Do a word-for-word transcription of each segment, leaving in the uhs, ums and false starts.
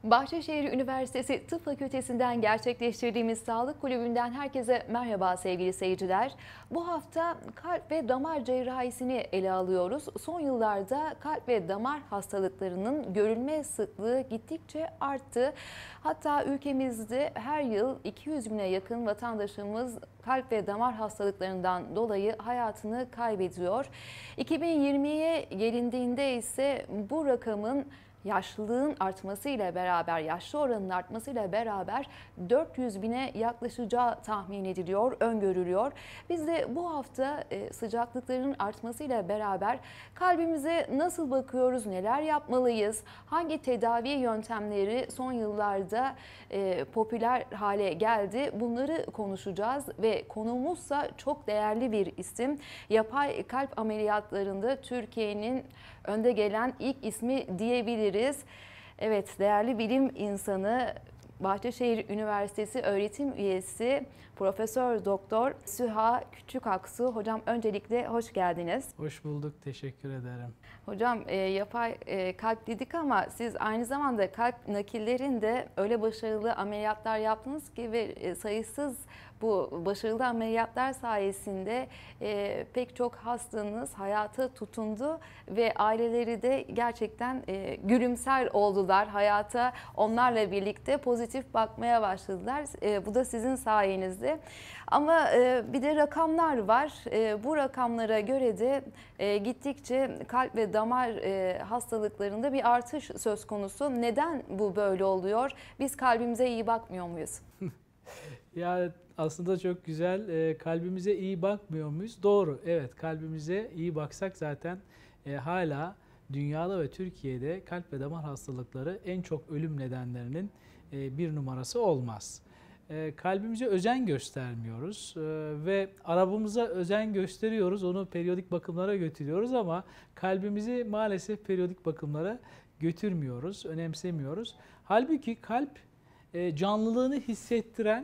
Bahçeşehir Üniversitesi Tıp Fakültesinden gerçekleştirdiğimiz Sağlık Kulübü'nden herkese merhaba sevgili seyirciler. Bu hafta kalp ve damar cerrahisini ele alıyoruz. Son yıllarda kalp ve damar hastalıklarının görülme sıklığı gittikçe arttı. Hatta ülkemizde her yıl iki yüz bine yakın vatandaşımız kalp ve damar hastalıklarından dolayı hayatını kaybediyor. iki bin yirmiye gelindiğinde ise bu rakamın yaşlılığın artmasıyla beraber, yaşlı oranının artmasıyla beraber dört yüz bine yaklaşacağı tahmin ediliyor, öngörülüyor. Biz de bu hafta sıcaklıkların artmasıyla beraber kalbimize nasıl bakıyoruz, neler yapmalıyız, hangi tedavi yöntemleri son yıllarda popüler hale geldi, bunları konuşacağız ve konuğumuzsa çok değerli bir isim. Yapay kalp ameliyatlarında Türkiye'nin önde gelen ilk ismi diyebiliriz. Evet, değerli bilim insanı, Bahçeşehir Üniversitesi öğretim üyesi Profesör Doktor Süha Küçükaksu. Hocam öncelikle hoş geldiniz. Hoş bulduk, teşekkür ederim. Hocam e, yapay e, kalp dedik ama siz aynı zamanda kalp nakillerinde öyle başarılı ameliyatlar yaptınız ki ve e, sayısız bu başarılı ameliyatlar sayesinde e, pek çok hastanız hayata tutundu ve aileleri de gerçekten e, gülümser oldular. Hayata onlarla birlikte pozitif bakmaya başladılar. E, bu da sizin sayenizde. Ama e, bir de rakamlar var. E, bu rakamlara göre de e, gittikçe kalp ve damar e, hastalıklarında bir artış söz konusu. Neden bu böyle oluyor? Biz kalbimize iyi bakmıyor muyuz? Ya aslında çok güzel. E, kalbimize iyi bakmıyor muyuz? Doğru. Evet, kalbimize iyi baksak zaten e, hala dünyada ve Türkiye'de kalp ve damar hastalıkları en çok ölüm nedenlerinin e, bir numarası olmaz. E, kalbimize özen göstermiyoruz e, ve arabamıza özen gösteriyoruz. Onu periyodik bakımlara götürüyoruz ama kalbimizi maalesef periyodik bakımlara götürmüyoruz, önemsemiyoruz. Halbuki kalp e, canlılığını hissettiren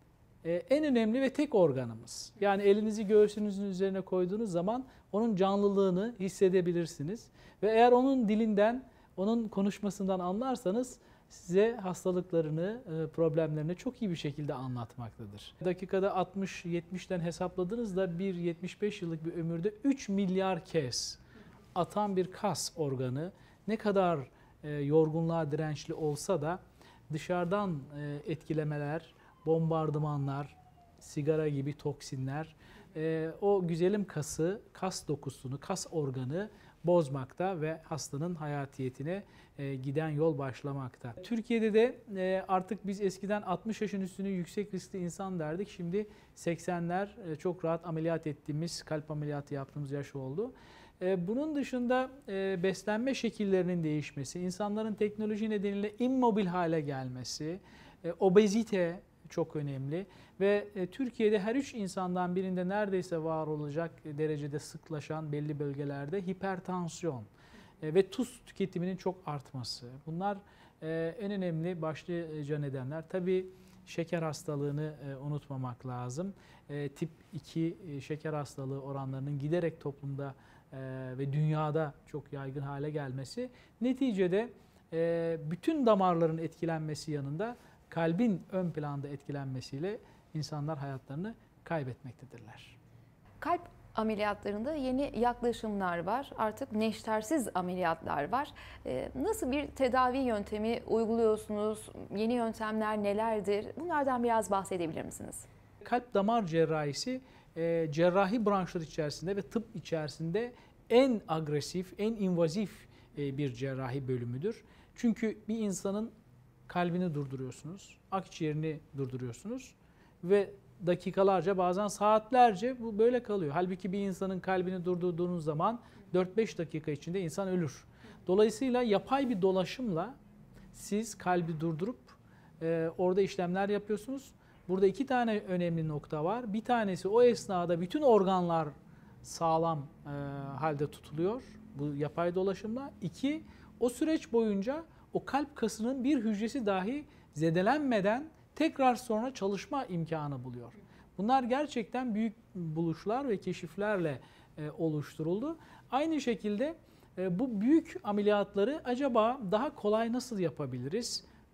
en önemli ve tek organımız. Yani elinizi göğsünüzün üzerine koyduğunuz zaman onun canlılığını hissedebilirsiniz. Ve eğer onun dilinden, onun konuşmasından anlarsanız size hastalıklarını, problemlerini çok iyi bir şekilde anlatmaktadır. Dakikada altmış yetmişten hesapladığınızda bir yetmiş beş yıllık bir ömürde üç milyar kez atan bir kas organı ne kadar yorgunluğa dirençli olsa da dışarıdan etkilemeler, bombardımanlar, sigara gibi toksinler e, o güzelim kası, kas dokusunu, kas organı bozmakta ve hastanın hayatiyetine e, giden yol başlamakta. Türkiye'de de e, artık biz eskiden altmış yaşın üstünü yüksek riskli insan derdik. Şimdi seksenler e, çok rahat ameliyat ettiğimiz, kalp ameliyatı yaptığımız yaş oldu. E, bunun dışında e, beslenme şekillerinin değişmesi, insanların teknoloji nedeniyle immobil hale gelmesi, e, obezite çok önemli ve e, Türkiye'de her üç insandan birinde neredeyse var olacak derecede sıklaşan belli bölgelerde hipertansiyon e, ve tuz tüketiminin çok artması. Bunlar e, en önemli başlıca nedenler. Tabii şeker hastalığını e, unutmamak lazım. E, tip iki e, şeker hastalığı oranlarının giderek toplumda e, ve dünyada çok yaygın hale gelmesi neticede e, bütün damarların etkilenmesi yanında kalbin ön planda etkilenmesiyle insanlar hayatlarını kaybetmektedirler. Kalp ameliyatlarında yeni yaklaşımlar var. Artık neştersiz ameliyatlar var. Nasıl bir tedavi yöntemi uyguluyorsunuz? Yeni yöntemler nelerdir? Bunlardan biraz bahsedebilir misiniz? Kalp damar cerrahisi cerrahi branşlar içerisinde ve tıp içerisinde en agresif, en invazif bir cerrahi bölümüdür. Çünkü bir insanın kalbini durduruyorsunuz, akciğerini durduruyorsunuz ve dakikalarca bazen saatlerce bu böyle kalıyor. Halbuki bir insanın kalbini durdurduğunuz zaman dört beş dakika içinde insan ölür. Dolayısıyla yapay bir dolaşımla siz kalbi durdurup e, orada işlemler yapıyorsunuz. Burada iki tane önemli nokta var. Bir tanesi o esnada bütün organlar sağlam e, halde tutuluyor bu yapay dolaşımla. İki, o süreç boyunca o kalp kasının bir hücresi dahi zedelenmeden tekrar sonra çalışma imkanı buluyor. Bunlar gerçekten büyük buluşlar ve keşiflerle e, oluşturuldu. Aynı şekilde e, bu büyük ameliyatları acaba daha kolay nasıl yapabiliriz?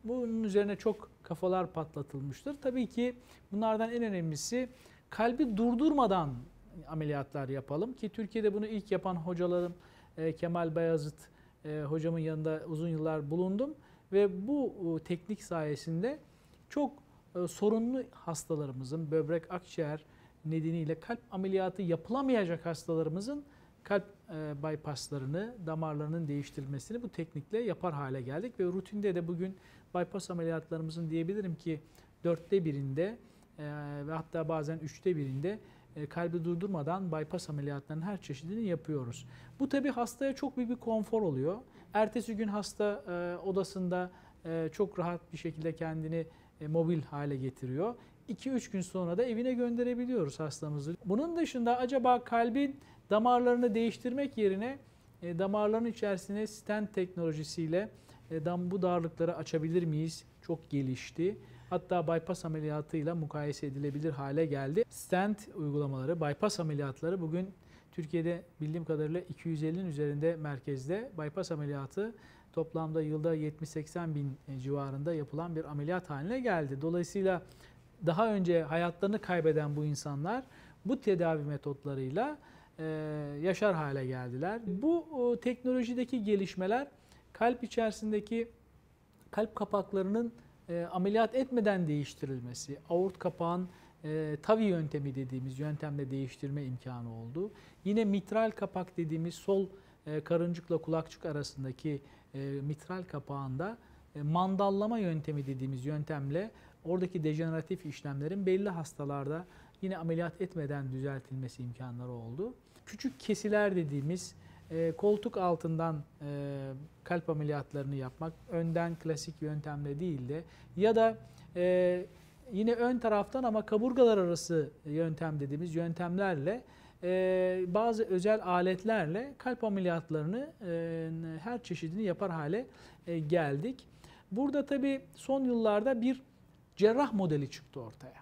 bunun üzerine çok kafalar patlatılmıştır. Tabii ki bunlardan en önemlisi kalbi durdurmadan ameliyatlar yapalım ki Türkiye'de bunu ilk yapan hocalarım e, Kemal Bayazıt e, hocamın yanında uzun yıllar bulundum ve bu e, teknik sayesinde çok e, sorunlu hastalarımızın böbrek akciğer nedeniyle kalp ameliyatı yapılamayacak hastalarımızın kalp e, bypasslarını, damarlarının değiştirilmesini bu teknikle yapar hale geldik ve rutinde de bugün bypass ameliyatlarımızın diyebilirim ki dörtte birinde e, ve hatta bazen üçte birinde e, kalbi durdurmadan bypass ameliyatlarının her çeşidini yapıyoruz. Bu tabi hastaya çok büyük bir konfor oluyor. Ertesi gün hasta e, odasında e, çok rahat bir şekilde kendini e, mobil hale getiriyor. iki üç gün sonra da evine gönderebiliyoruz hastamızı. Bunun dışında acaba kalbin damarlarını değiştirmek yerine e, damarların içerisine stent teknolojisiyle e, dam bu darlıkları açabilir miyiz? Çok gelişti. Hatta bypass ameliyatıyla mukayese edilebilir hale geldi. Stent uygulamaları, bypass ameliyatları bugün Türkiye'de bildiğim kadarıyla iki yüz ellinin üzerinde merkezde bypass ameliyatı toplamda yılda yetmiş seksen bin civarında yapılan bir ameliyat haline geldi. Dolayısıyla daha önce hayatlarını kaybeden bu insanlar bu tedavi metotlarıyla e, yaşar hale geldiler. Bu o, teknolojideki gelişmeler kalp içerisindeki kalp kapaklarının e, ameliyat etmeden değiştirilmesi, aort kapağın e, TAVI yöntemi dediğimiz yöntemle değiştirme imkanı oldu. Yine mitral kapak dediğimiz sol e, karıncıkla kulakçık arasındaki e, mitral kapağında e, mandallama yöntemi dediğimiz yöntemle oradaki dejeneratif işlemlerin belli hastalarda yine ameliyat etmeden düzeltilmesi imkanları oldu. Küçük kesiler dediğimiz e, koltuk altından e, kalp ameliyatlarını yapmak önden klasik yöntemle değil de ya da e, yine ön taraftan ama kaburgalar arası yöntem dediğimiz yöntemlerle e, bazı özel aletlerle kalp ameliyatlarını e, her çeşidini yapar hale e, geldik. Burada tabii son yıllarda bir cerrah modeli çıktı ortaya.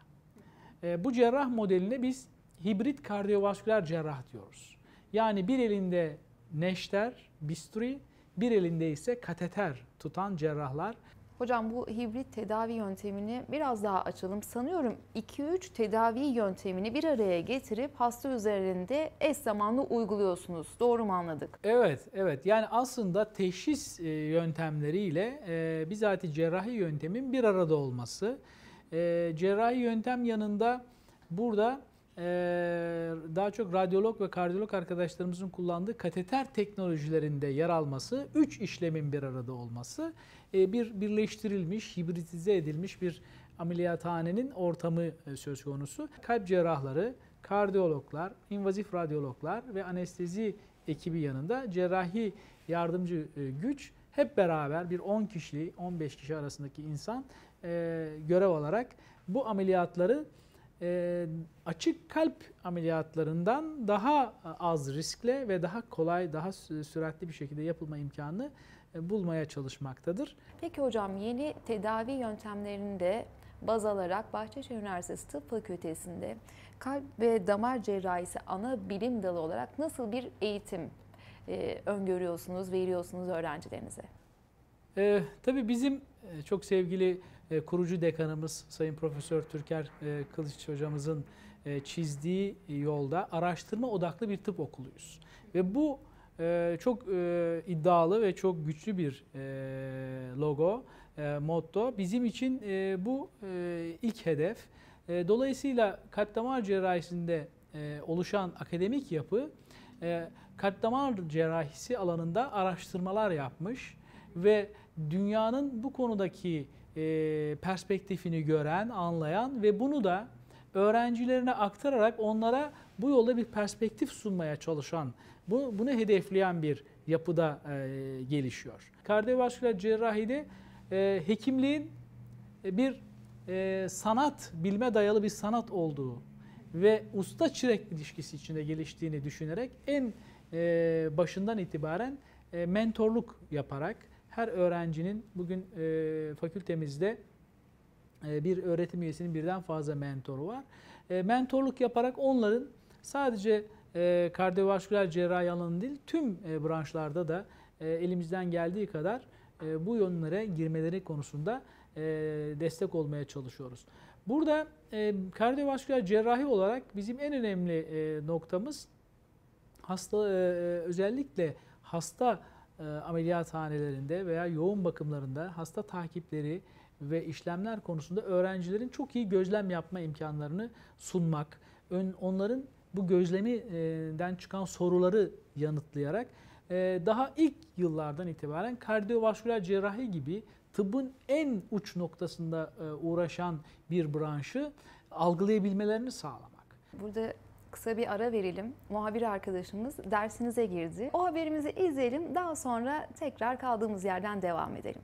E, bu cerrah modeline biz hibrit kardiyovasküler cerrah diyoruz. Yani bir elinde neşter, bisturi, bir elinde ise kateter tutan cerrahlar. Hocam bu hibrit tedavi yöntemini biraz daha açalım. Sanıyorum iki üç tedavi yöntemini bir araya getirip hasta üzerinde eş zamanlı uyguluyorsunuz. Doğru mu anladık? Evet, evet. Yani aslında teşhis yöntemleriyle e, bizatihi cerrahi yöntemin bir arada olması. E, cerrahi yöntem yanında burada e, daha çok radyolog ve kardiyolog arkadaşlarımızın kullandığı kateter teknolojilerinde yer alması, üç işlemin bir arada olması, e, bir birleştirilmiş, hibritize edilmiş bir ameliyathanenin ortamı e, söz konusu. Kalp cerrahları, kardiyologlar, invazif radyologlar ve anestezi ekibi yanında cerrahi yardımcı e, güç hep beraber bir on kişi, on beş kişi arasındaki insan e, görev alarak bu ameliyatları e, açık kalp ameliyatlarından daha az riskle ve daha kolay, daha süratli bir şekilde yapılma imkanını e, bulmaya çalışmaktadır. Peki hocam yeni tedavi yöntemlerini de baz alarak Bahçeşehir Üniversitesi Tıp Fakültesi'nde kalp ve damar cerrahisi ana bilim dalı olarak nasıl bir eğitim e, öngörüyorsunuz, veriyorsunuz öğrencilerinize? Ee, tabii bizim e, çok sevgili e, kurucu dekanımız Sayın Profesör Türker e, Kılıç hocamızın e, çizdiği yolda araştırma odaklı bir tıp okuluyuz. Ve bu e, çok e, iddialı ve çok güçlü bir e, logo, e, motto. Bizim için e, bu e, ilk hedef. E, dolayısıyla kalp damar cerrahisinde e, oluşan akademik yapı e, kalp damar cerrahisi alanında araştırmalar yapmış ve dünyanın bu konudaki e, perspektifini gören, anlayan ve bunu da öğrencilerine aktararak onlara bu yolda bir perspektif sunmaya çalışan, bu, bunu hedefleyen bir yapıda e, gelişiyor. Kardiyovasküler cerrahide e, hekimliğin bir e, sanat, bilme dayalı bir sanat olduğu ve usta-çırak ilişkisi içinde geliştiğini düşünerek en e, başından itibaren e, mentorluk yaparak her öğrencinin bugün e, fakültemizde e, bir öğretim üyesinin birden fazla mentoru var. E, mentorluk yaparak onların sadece e, kardiyovasküler cerrahi alanı değil tüm e, branşlarda da e, elimizden geldiği kadar e, bu yönlere girmeleri konusunda e, destek olmaya çalışıyoruz. Burada e, kardiyovasküler cerrahi olarak bizim en önemli e, noktamız hasta e, özellikle hasta e, ameliyathanelerinde veya yoğun bakımlarında hasta takipleri ve işlemler konusunda öğrencilerin çok iyi gözlem yapma imkanlarını sunmak, ön, onların bu gözlemden çıkan soruları yanıtlayarak e, daha ilk yıllardan itibaren kardiyovasküler cerrahi gibi tıbbın en uç noktasında e, uğraşan bir branşı algılayabilmelerini sağlamak. Burada kısa bir ara verelim. Muhabir arkadaşımız dersinize girdi. O haberimizi izleyelim. Daha sonra tekrar kaldığımız yerden devam edelim.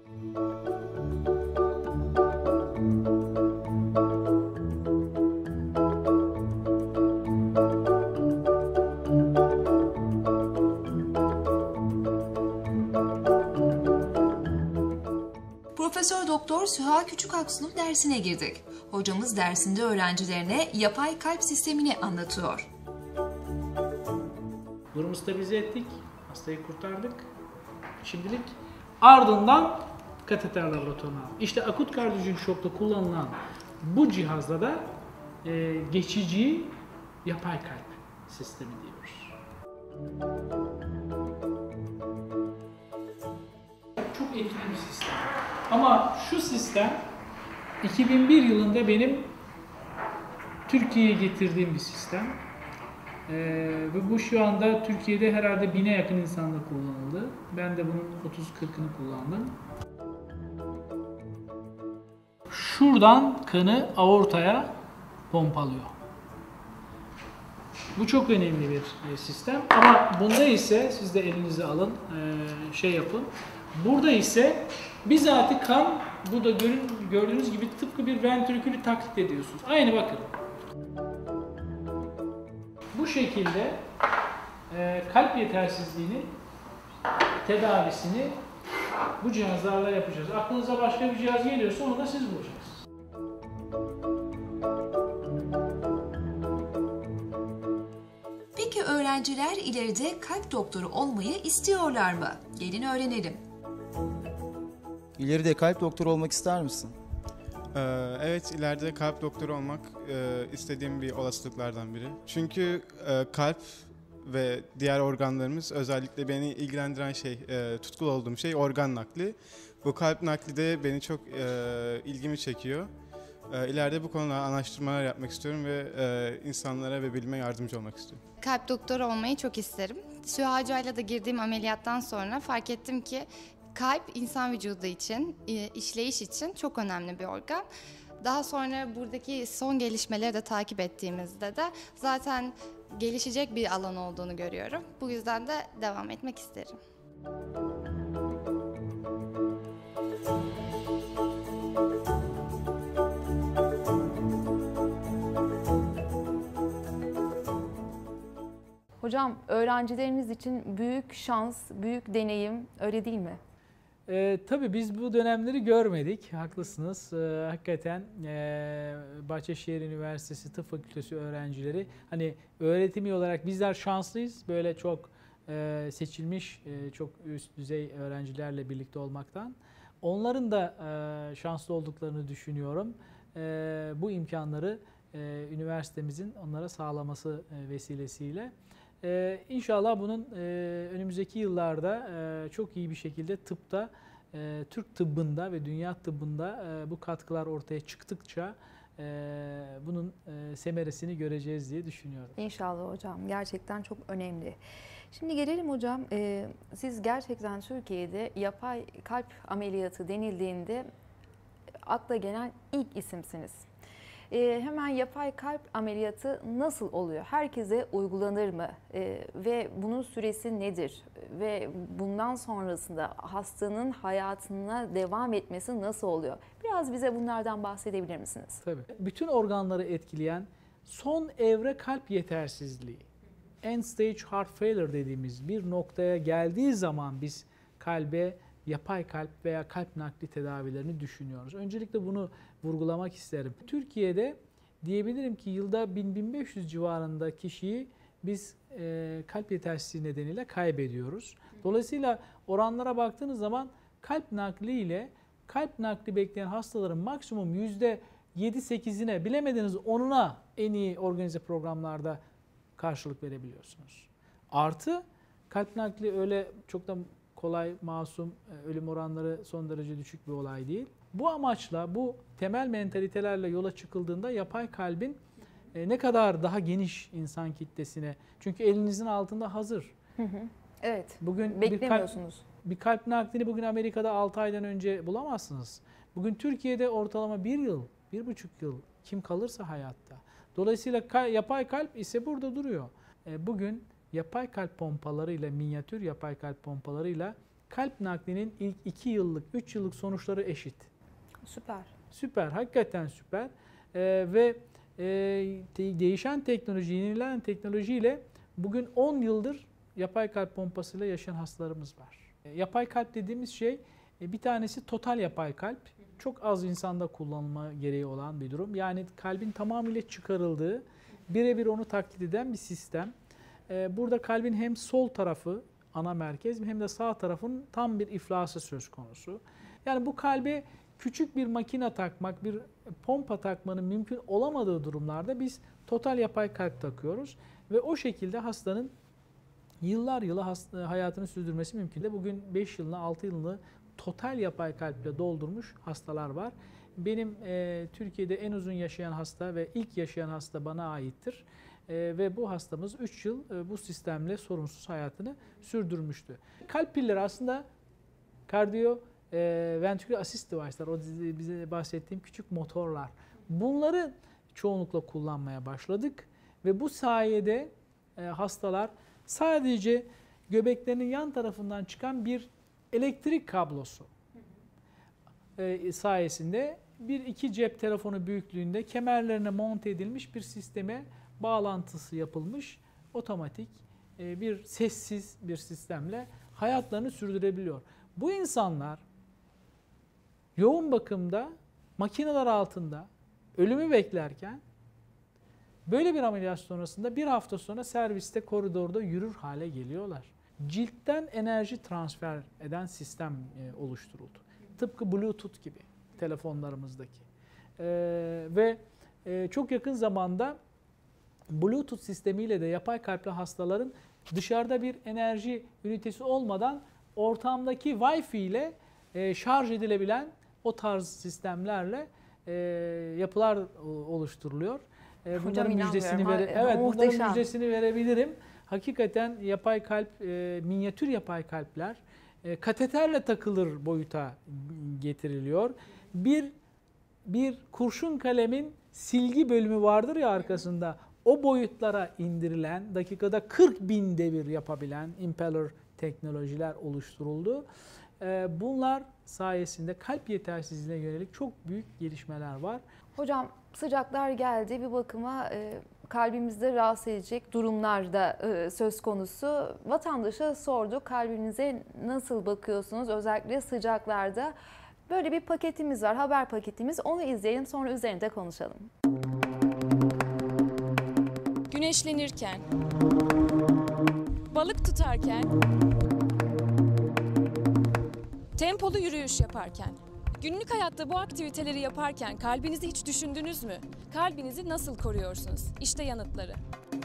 Profesör Doktor Süha Küçükaksu'nun dersine girdik. Hocamız dersinde öğrencilerine yapay kalp sistemini anlatıyor. Durumu stabilize ettik, hastayı kurtardık. Şimdilik ardından kateter laboratuvarına. İşte akut kardiyolojik şokta kullanılan bu cihazda da e, geçici yapay kalp sistemi diyoruz. Çok etkili bir sistem. Ama şu sistem iki bin bir yılında benim Türkiye'ye getirdiğim bir sistem. Ee, ve bu şu anda Türkiye'de herhalde bine yakın insanda kullanıldı. Ben de bunun otuz kırkını kullandım. Şuradan kanı aortaya pompalıyor. Bu çok önemli bir sistem. Ama bunda ise siz de elinize alın, şey yapın. Burada ise bizatihi kan, burada gördüğünüz gibi tıpkı bir ventrikülü taklit ediyorsunuz. Aynı bakın. Bu şekilde e, kalp yetersizliğini tedavisini bu cihazlarla yapacağız. Aklınıza başka bir cihaz geliyorsa onu da siz bulacaksınız. Peki öğrenciler ileride kalp doktoru olmayı istiyorlar mı? Gelin öğrenelim. İleride kalp doktoru olmak ister misin? Ee, Evet, ileride kalp doktoru olmak e, istediğim bir olasılıklardan biri. Çünkü e, kalp ve diğer organlarımız, özellikle beni ilgilendiren şey, e, tutkulu olduğum şey organ nakli. Bu kalp nakli de beni çok e, ilgimi çekiyor. E, İleride bu konuda araştırmalar yapmak istiyorum ve e, insanlara ve bilime yardımcı olmak istiyorum. Kalp doktoru olmayı çok isterim. Süha Hoca'yla da girdiğim ameliyattan sonra fark ettim ki kalp insan vücudu için, işleyiş için çok önemli bir organ. Daha sonra buradaki son gelişmeleri de takip ettiğimizde de zaten gelişecek bir alan olduğunu görüyorum. Bu yüzden de devam etmek isterim. Hocam, öğrencileriniz için büyük şans, büyük deneyim, öyle değil mi? E, tabii biz bu dönemleri görmedik, haklısınız. E, hakikaten e, Bahçeşehir Üniversitesi Tıp Fakültesi öğrencileri, hani öğretimi olarak bizler şanslıyız. Böyle çok e, seçilmiş, e, çok üst düzey öğrencilerle birlikte olmaktan. Onların da e, şanslı olduklarını düşünüyorum. E, bu imkanları e, üniversitemizin onlara sağlaması e, vesilesiyle. Ee, İnşallah bunun e, önümüzdeki yıllarda e, çok iyi bir şekilde tıpta, e, Türk tıbbında ve dünya tıbbında e, bu katkılar ortaya çıktıkça e, bunun e, semeresini göreceğiz diye düşünüyorum. İnşallah hocam. Gerçekten çok önemli. Şimdi gelelim hocam. E, siz gerçekten Türkiye'de yapay kalp ameliyatı denildiğinde akla gelen ilk isimsiniz. Ee, hemen yapay kalp ameliyatı nasıl oluyor? Herkese uygulanır mı? Ee, ve bunun süresi nedir? Ve bundan sonrasında hastanın hayatına devam etmesi nasıl oluyor? Biraz bize bunlardan bahsedebilir misiniz? Tabii. Bütün organları etkileyen son evre kalp yetersizliği, end stage heart failure dediğimiz bir noktaya geldiği zaman biz kalbe yapay kalp veya kalp nakli tedavilerini düşünüyoruz. Öncelikle bunu vurgulamak isterim. Türkiye'de diyebilirim ki yılda bin bin beş yüz civarında kişiyi biz e, kalp yetersizliği nedeniyle kaybediyoruz. Dolayısıyla oranlara baktığınız zaman kalp nakli ile kalp nakli bekleyen hastaların maksimum yüzde yedi sekizine, bilemediniz onuna en iyi organize programlarda karşılık verebiliyorsunuz. Artı kalp nakli öyle çok da kolay, masum, ölüm oranları son derece düşük bir olay değil. Bu amaçla, bu temel mentalitelerle yola çıkıldığında yapay kalbin ne kadar daha geniş insan kitlesine, çünkü elinizin altında hazır. Hı hı. Evet. Bugün beklemiyorsunuz. Bir kalp, bir kalp naklini bugün Amerika'da altı aydan önce bulamazsınız. Bugün Türkiye'de ortalama bir yıl, bir buçuk yıl kim kalırsa hayatta. Dolayısıyla yapay kalp ise burada duruyor. Bugün yapay kalp pompalarıyla, minyatür yapay kalp pompalarıyla kalp naklinin ilk iki yıllık, üç yıllık sonuçları eşit. Süper. Süper, hakikaten süper. Ee, ve e, değişen teknoloji, yenilenen teknolojiyle bugün on yıldır yapay kalp pompasıyla yaşayan hastalarımız var. E, yapay kalp dediğimiz şey, e, bir tanesi total yapay kalp. Çok az insanda kullanılma gereği olan bir durum. Yani kalbin tamamıyla çıkarıldığı, birebir onu taklit eden bir sistem. E, burada kalbin hem sol tarafı, ana merkez, hem de sağ tarafın tam bir iflası söz konusu. Yani bu kalbe küçük bir makine takmak, bir pompa takmanın mümkün olamadığı durumlarda biz total yapay kalp takıyoruz. Ve o şekilde hastanın yıllar yılı hasta, hayatını sürdürmesi mümkün. Bugün beş yılını, altı yılını total yapay kalple doldurmuş hastalar var. Benim e, Türkiye'de en uzun yaşayan hasta ve ilk yaşayan hasta bana aittir. E, ve bu hastamız üç yıl e, bu sistemle sorunsuz hayatını sürdürmüştü. Kalp pilleri aslında kardiyo e, ventriküler assist device'lar, o bize bahsettiğim küçük motorlar. Bunları çoğunlukla kullanmaya başladık ve bu sayede e, hastalar sadece göbeklerinin yan tarafından çıkan bir elektrik kablosu e, sayesinde bir iki cep telefonu büyüklüğünde kemerlerine monte edilmiş bir sisteme bağlantısı yapılmış otomatik e, bir sessiz bir sistemle hayatlarını sürdürebiliyor. Bu insanlar yoğun bakımda makineler altında ölümü beklerken böyle bir ameliyat sonrasında bir hafta sonra serviste, koridorda yürür hale geliyorlar. Ciltten enerji transfer eden sistem e, oluşturuldu. Tıpkı Bluetooth gibi telefonlarımızdaki. E, ve e, çok yakın zamanda Bluetooth sistemiyle de yapay kalpli hastaların dışarıda bir enerji ünitesi olmadan ortamdaki Wi-Fi ile e, şarj edilebilen o tarz sistemlerle e, yapılar oluşturuluyor. E, bunların müjdesini vere, evet, bunların müjdesini verebilirim. Hakikaten yapay kalp, e, minyatür yapay kalpler e, kateterle takılır boyuta getiriliyor. Bir bir kurşun kalemin silgi bölümü vardır ya arkasında. O boyutlara indirilen, dakikada kırk bin devir yapabilen impeller teknolojiler oluşturuldu. E, bunlar sayesinde kalp yetersizliğine yönelik çok büyük gelişmeler var. Hocam sıcaklar geldi, bir bakıma e, kalbimizde rahatsız edecek durumlarda e, söz konusu. Vatandaşa sorduk, kalbinize nasıl bakıyorsunuz özellikle sıcaklarda? Böyle bir paketimiz var, haber paketimiz. Onu izleyelim, sonra üzerinde konuşalım. Güneşlenirken, balık tutarken, tempolu yürüyüş yaparken, günlük hayatta bu aktiviteleri yaparken kalbinizi hiç düşündünüz mü? Kalbinizi nasıl koruyorsunuz? İşte yanıtları.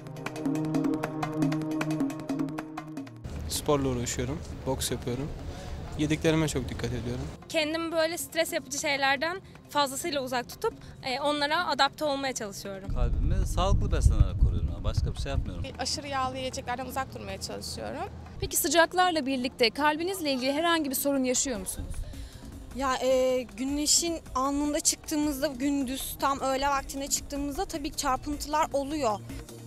Sporla uğraşıyorum, boks yapıyorum. Yediklerime çok dikkat ediyorum. Kendimi böyle stres yapıcı şeylerden fazlasıyla uzak tutup onlara adapte olmaya çalışıyorum. Kalbimi sağlıklı beslenerek koruyorum. Başka bir şey yapmıyorum. Aşırı yağlı yiyeceklerden uzak durmaya çalışıyorum. Peki sıcaklarla birlikte kalbinizle ilgili herhangi bir sorun yaşıyor musunuz? Ya e, güneşin alnında çıktığımızda, gündüz tam öğle vaktinde çıktığımızda tabii çarpıntılar oluyor.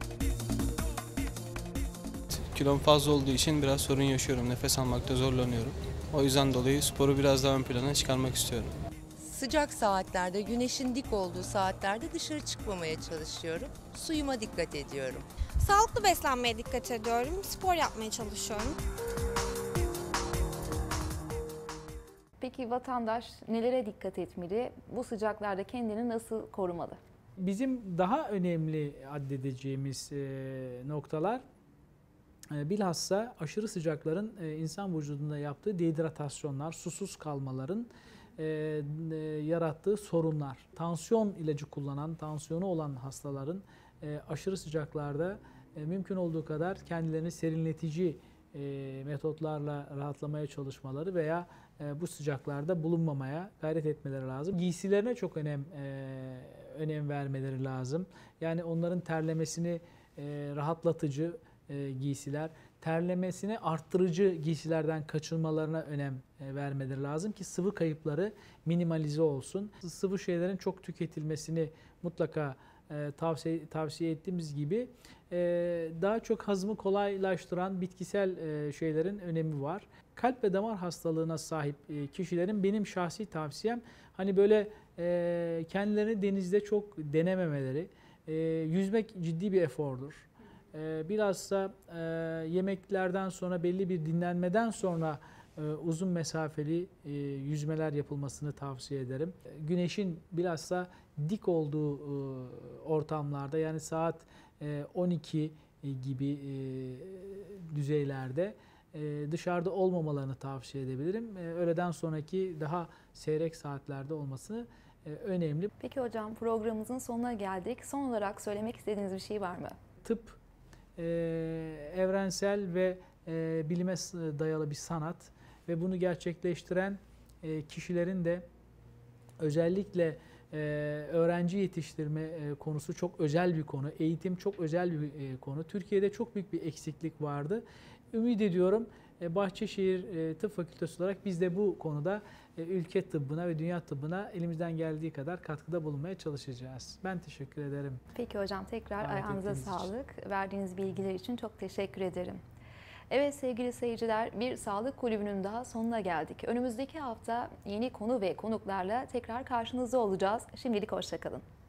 Kilom fazla olduğu için biraz sorun yaşıyorum. Nefes almakta zorlanıyorum. O yüzden dolayı sporu biraz daha ön plana çıkarmak istiyorum. Sıcak saatlerde, güneşin dik olduğu saatlerde dışarı çıkmamaya çalışıyorum. Suyuma dikkat ediyorum. Sağlıklı beslenmeye dikkat ediyorum. Spor yapmaya çalışıyorum. Peki vatandaş nelere dikkat etmeli? Bu sıcaklarda kendini nasıl korumalı? Bizim daha önemli addedeceğimiz noktalar E, bilhassa aşırı sıcakların e, insan vücudunda yaptığı dehidratasyonlar, susuz kalmaların e, e, yarattığı sorunlar. Tansiyon ilacı kullanan, tansiyonu olan hastaların e, aşırı sıcaklarda e, mümkün olduğu kadar kendilerini serinletici e, metotlarla rahatlamaya çalışmaları veya e, bu sıcaklarda bulunmamaya gayret etmeleri lazım. Giysilerine çok önem e, önem vermeleri lazım. Yani onların terlemesini e, rahatlatıcı e, giysiler, terlemesini arttırıcı giysilerden kaçınmalarına önem e, vermeleri lazım ki sıvı kayıpları minimalize olsun. Sıvı şeylerin çok tüketilmesini mutlaka e, tavsiye tavsiye ettiğimiz gibi e, daha çok hazmı kolaylaştıran bitkisel e, şeylerin önemi var. Kalp ve damar hastalığına sahip e, kişilerin benim şahsi tavsiyem hani böyle e, kendilerini denizde çok denememeleri. E, yüzmek ciddi bir efordur. E, bilhassa e, yemeklerden sonra belli bir dinlenmeden sonra e, uzun mesafeli e, yüzmeler yapılmasını tavsiye ederim. Güneşin bilhassa dik olduğu e, ortamlarda yani saat e, on iki gibi e, düzeylerde e, dışarıda olmamalarını tavsiye edebilirim. E, öğleden sonraki daha seyrek saatlerde olması e, önemli. Peki hocam, programımızın sonuna geldik. Son olarak söylemek istediğiniz bir şey var mı? Tıp e, evrensel ve e, bilime dayalı bir sanat ve bunu gerçekleştiren e, kişilerin de özellikle e, öğrenci yetiştirme e, konusu çok özel bir konu. Eğitim çok özel bir e, konu. Türkiye'de çok büyük bir eksiklik vardı. Ümit ediyorum e, Bahçeşehir e, Tıp Fakültesi olarak biz de bu konuda e, ülke tıbbına ve dünya tıbbına elimizden geldiği kadar katkıda bulunmaya çalışacağız. Ben teşekkür ederim. Peki hocam, tekrar Davet ayağınıza ettiğiniz için. sağlık. Verdiğiniz bilgiler için çok teşekkür ederim. Evet sevgili seyirciler, bir sağlık kulübünün daha sonuna geldik. Önümüzdeki hafta yeni konu ve konuklarla tekrar karşınızda olacağız. Şimdilik hoşça kalın.